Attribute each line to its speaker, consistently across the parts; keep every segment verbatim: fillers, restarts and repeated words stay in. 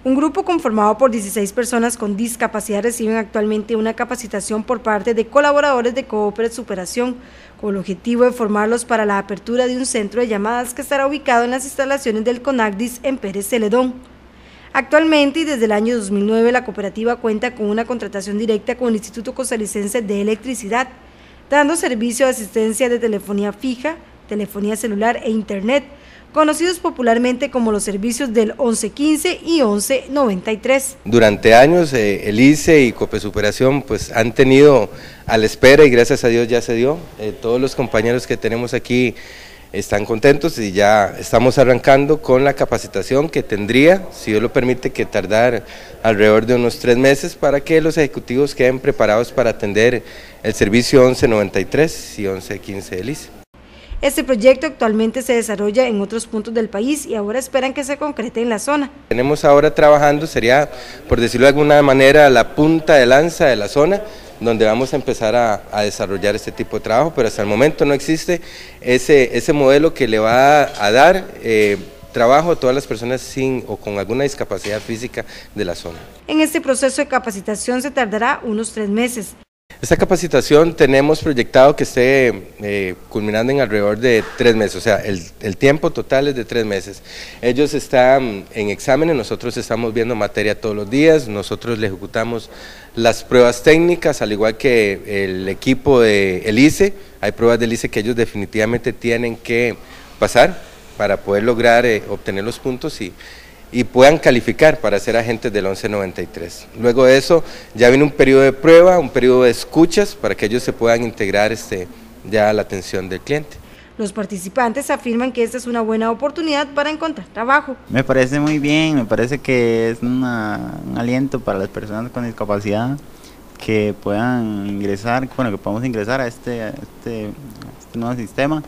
Speaker 1: Un grupo conformado por dieciséis personas con discapacidad reciben actualmente una capacitación por parte de colaboradores de Cooperet Superación, con el objetivo de formarlos para la apertura de un centro de llamadas que estará ubicado en las instalaciones del CONACDIS en Pérez Celedón. Actualmente y desde el año dos mil nueve la cooperativa cuenta con una contratación directa con el Instituto Costarricense de Electricidad, dando servicio de asistencia de telefonía fija, telefonía celular e internet, conocidos popularmente como los servicios del once quince y once noventa y tres.
Speaker 2: Durante años eh, el I C E y Cooperet Superación pues han tenido a la espera y gracias a Dios ya se dio. Eh, todos los compañeros que tenemos aquí están contentos y ya estamos arrancando con la capacitación que tendría, si Dios lo permite, que tardar alrededor de unos tres meses para que los ejecutivos queden preparados para atender el servicio once noventa y tres y once quince del I C E.
Speaker 1: Este proyecto actualmente se desarrolla en otros puntos del país y ahora esperan que se concrete en la zona.
Speaker 2: Tenemos ahora trabajando, sería, por decirlo de alguna manera, la punta de lanza de la zona, donde vamos a empezar a, a desarrollar este tipo de trabajo, pero hasta el momento no existe ese, ese modelo que le va a, a dar eh, trabajo a todas las personas sin o con alguna discapacidad física de la zona.
Speaker 1: En este proceso de capacitación se tardará unos tres meses.
Speaker 2: Esta capacitación tenemos proyectado que esté eh, culminando en alrededor de tres meses, o sea, el, el tiempo total es de tres meses. Ellos están en exámenes, nosotros estamos viendo materia todos los días, nosotros le ejecutamos las pruebas técnicas, al igual que el equipo del I C E, hay pruebas del I C E que ellos definitivamente tienen que pasar para poder lograr eh, obtener los puntos y y puedan calificar para ser agentes del once noventa y tres. Luego de eso ya viene un periodo de prueba, un periodo de escuchas para que ellos se puedan integrar este, ya a la atención del cliente.
Speaker 1: Los participantes afirman que esta es una buena oportunidad para encontrar trabajo.
Speaker 3: Me parece muy bien, me parece que es una, un aliento para las personas con discapacidad que puedan ingresar, bueno, que podamos ingresar a este, a este, a este nuevo sistema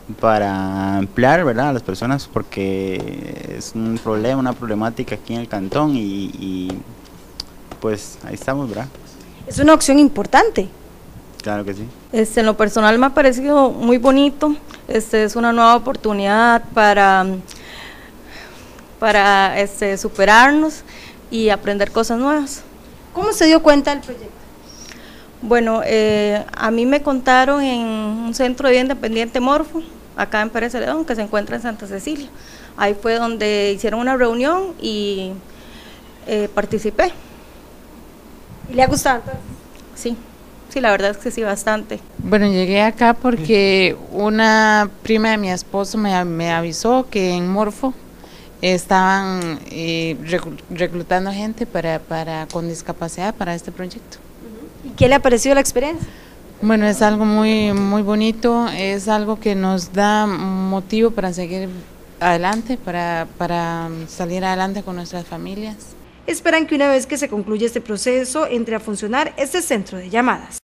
Speaker 3: para emplear, ¿verdad?, a las personas, porque es un problema, una problemática aquí en el cantón y, y pues ahí estamos, ¿verdad?
Speaker 1: Es una opción importante.
Speaker 3: Claro que sí.
Speaker 4: Este, en lo personal me ha parecido muy bonito, este, es una nueva oportunidad para, para este, superarnos y aprender cosas nuevas.
Speaker 1: ¿Cómo se dio cuenta del proyecto?
Speaker 4: Bueno, eh, a mí me contaron en un centro de vida independiente Morfo, acá en Pérez Celedón, que se encuentra en Santa Cecilia. Ahí fue donde hicieron una reunión y eh, participé.
Speaker 1: ¿Y le ha gustado entonces?
Speaker 4: Sí, sí, la verdad es que sí, bastante.
Speaker 5: Bueno, llegué acá porque una prima de mi esposo me, me avisó que en Morfo estaban eh, reclutando gente para, para con discapacidad para este proyecto.
Speaker 1: ¿Y qué le ha parecido la experiencia?
Speaker 5: Bueno, es algo muy, muy bonito, es algo que nos da motivo para seguir adelante, para, para salir adelante con nuestras familias.
Speaker 1: Esperan que una vez que se concluya este proceso entre a funcionar este centro de llamadas.